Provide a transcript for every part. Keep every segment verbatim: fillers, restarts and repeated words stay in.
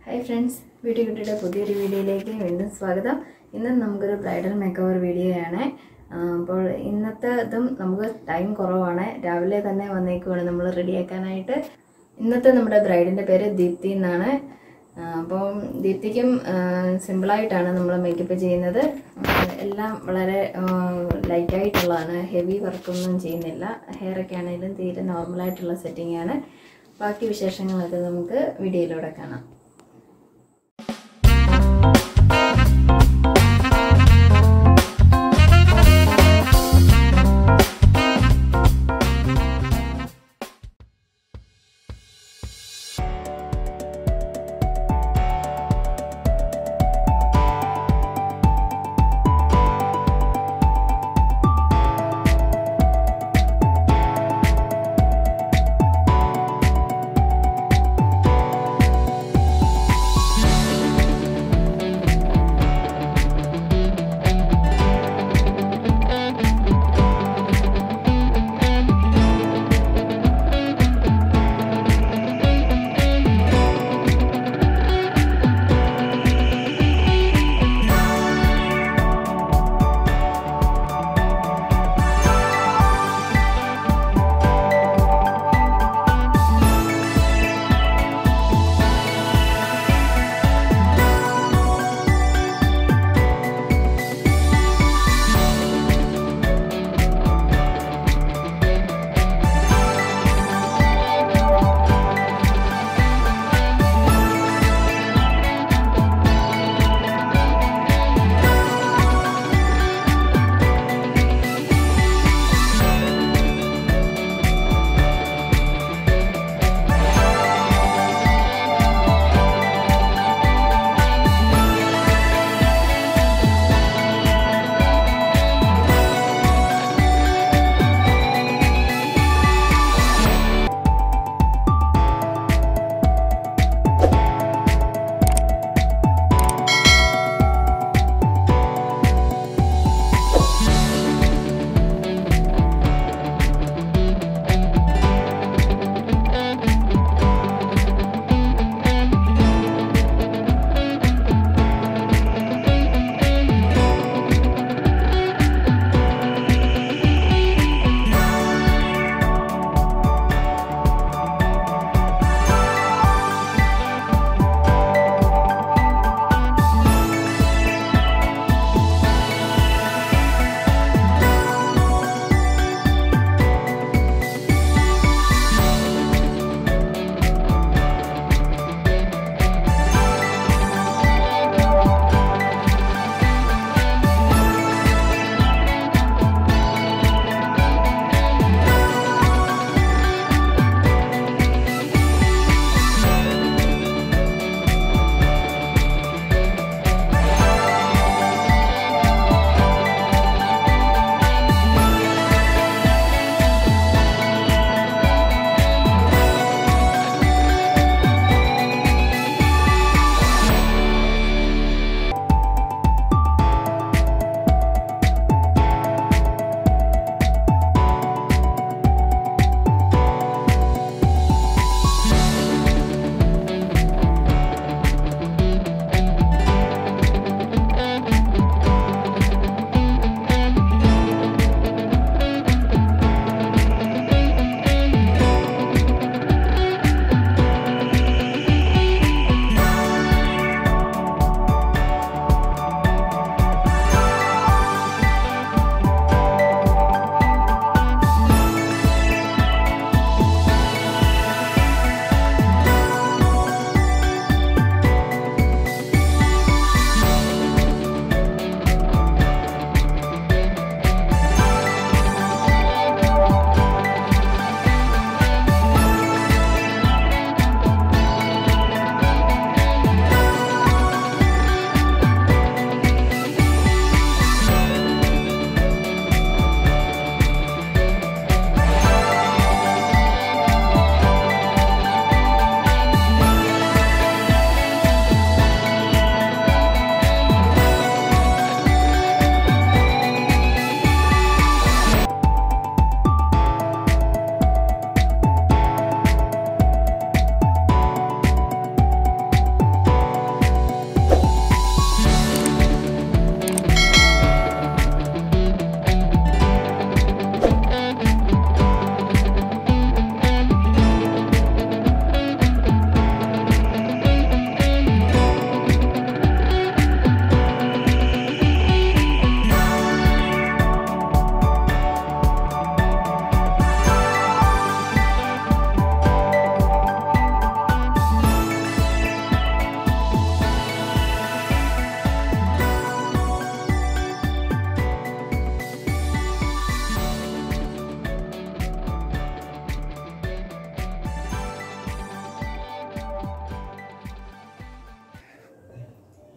Hi friends, beauty കുട്ടിയുടെ പുതിയൊരു വീഡിയോയിലേക്ക് വീണ്ടും സ്വാഗതം. ഇന്ന് നമുക്കൊരു ബ്രൈഡൽ മേക്കോവർ വീഡിയോ ആണ്. അപ്പോൾ ഇന്നത്തെ ഇതും നമുക്ക് ടൈം കുറവാണ്. രാവിലെ തന്നെ വന്നേക്കുവാണ് നമ്മൾ റെഡിയാക്കാനായിട്ട്. ഇന്നത്തെ നമ്മുടെ ബ്രൈഡിന്റെ പേര് ദീപ്തി എന്നാണ്. അപ്പോൾ ദീപ്തിക്കും സിമ്പിളായിട്ടാണ് നമ്മൾ മേക്കപ്പ് ചെയ്യുന്നത്. എല്ലാം വളരെ ലൈറ്റായിട്ടുള്ളതാണ്, ഹെവി വർക്കൊന്നും ചെയ്യുന്നില്ല. ഹെയറൊക്കെ ആണെങ്കിലും തീരെ നോർമലായിട്ടുള്ള സെറ്റിംഗ് ആണ്. ബാക്കി വിശേഷങ്ങളൊക്കെ നമുക്ക് വീഡിയോയിലൂടെ കാണാം.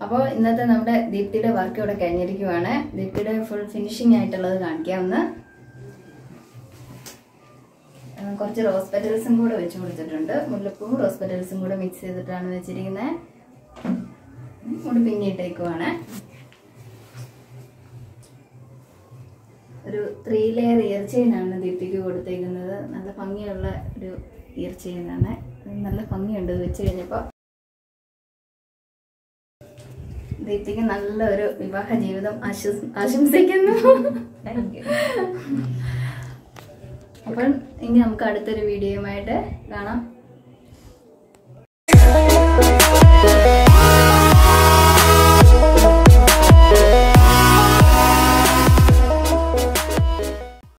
അപ്പോൾ ഇന്നത്തെ നമ്മുടെ ദീപ്തിയുടെ വർക്ക് ഇവിടെ കഴിഞ്ഞിരിക്കുവാണ്. ദീപ്തിയുടെ ഫുൾ ഫിനിഷിംഗ് ആയിട്ടുള്ളത് കാണിക്കാവുന്ന കുറച്ച് റോസ് പെറ്റൽസും കൂടെ വെച്ച് കൊടുത്തിട്ടുണ്ട്. മുല്ലപ്പൂവും റോസ് പെറ്റൽസും കൂടെ മിക്സ് ചെയ്തിട്ടാണ് വെച്ചിരിക്കുന്നത്. കൂടെ പിന്നിട്ടേക്കുവാണ്. ഒരു ത്രീ ലെയർ ഇയർ ചെയിനാണ് ദീപ്തിക്ക് കൊടുത്തേക്കുന്നത്. നല്ല ഭംഗിയുള്ള ഒരു ഇയർ ചെയിനാണ്. നല്ല ഭംഗിയുണ്ട് വെച്ച് കഴിഞ്ഞപ്പോൾ. ദീപ്തിക്ക് നല്ലൊരു വിവാഹ ജീവിതം ആശംസിക്കുന്നു. അപ്പം ഇനി നമുക്ക് അടുത്തൊരു വീഡിയോയുമായിട്ട് കാണാം.